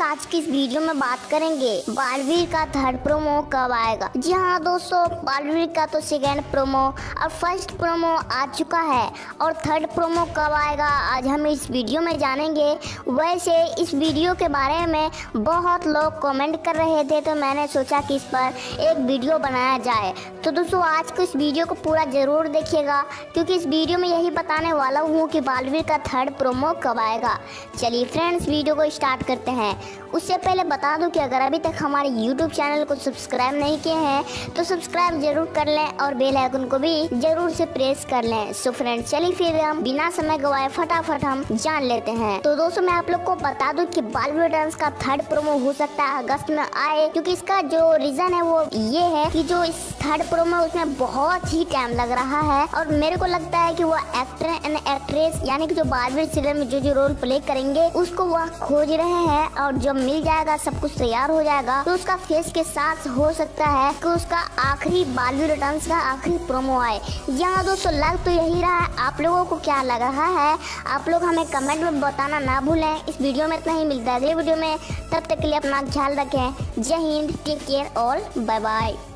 आज की इस वीडियो में बात करेंगे बालवीर का थर्ड प्रोमो कब आएगा। जी हाँ दोस्तों, बालवीर का तो सेकेंड प्रोमो और फर्स्ट प्रोमो आ चुका है और थर्ड प्रोमो कब आएगा आज हम इस वीडियो में जानेंगे। वैसे इस वीडियो के बारे में बहुत लोग कमेंट कर रहे थे तो मैंने सोचा कि इस पर एक वीडियो बनाया जाए। तो दोस्तों आज को इस वीडियो को पूरा ज़रूर देखिएगा क्योंकि इस वीडियो में यही बताने वाला हूँ कि बालवीर का थर्ड प्रोमो कब आएगा। चलिए फ्रेंड्स वीडियो को स्टार्ट करते हैं। उससे पहले बता दूं कि अगर अभी तक हमारे YouTube चैनल को सब्सक्राइब नहीं किए हैं तो सब्सक्राइब जरूर कर लें और बेल आइकन को भी जरूर से प्रेस कर लें। सो फ्रेंड्स चलिए फिर हम बिना समय गवाए फटाफट हम जान लेते हैं। तो दोस्तों मैं आप लोग को बता दूं कि बालवीर डांस का थर्ड प्रोमो हो सकता है अगस्त में आए, क्योंकि इसका जो रीजन है वो ये है कि जो इस थर्ड प्रोमो उसमें बहुत ही टाइम लग रहा है और मेरे को लगता है कि वो एक्टर एंड एक्ट्रेस यानी कि जो बालवीर सीरियल में जो रोल प्ले करेंगे उसको वह खोज रहे हैं और जब मिल जाएगा सब कुछ तैयार हो जाएगा तो उसका फेस के साथ हो सकता है कि उसका आखिरी बालवीर डांस का आखिरी प्रोमो आए। यहाँ दोस्तों लग तो यही रहा है, आप लोगों को क्या लग रहा है आप लोग हमें कमेंट में बताना ना भूलें। इस वीडियो में इतना ही मिलता है अगले वीडियो में, तब तक के लिए अपना ख्याल रखें। जय हिंद, टेक केयर और बाय बाय।